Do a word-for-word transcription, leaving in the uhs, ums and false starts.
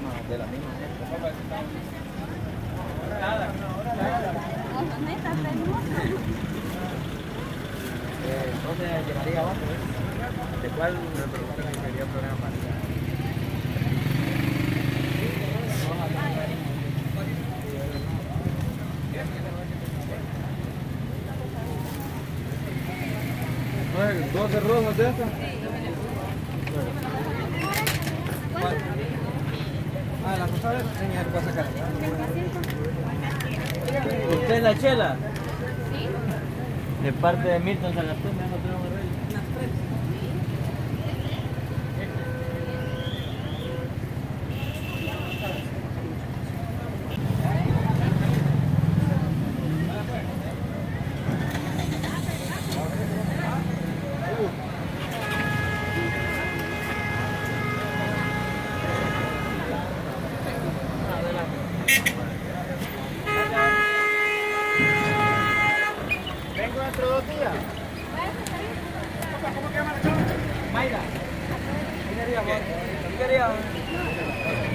de la misma gente. Eh, ¿Dónde llegaría abajo? ¿Eh? ¿De cuál me preguntan que sería el problema para allá? ¿doce rosas de estas? Ah, la cosa es señor, va a sacar. ¿Usted es la Chela? Sí. De parte de Milton San Gastón, me han otro arreglo. Vengo dentro de dos días. ¿Cómo se llama la chava? Mayra. ¿Qué quería, amor? ¿Qué quería?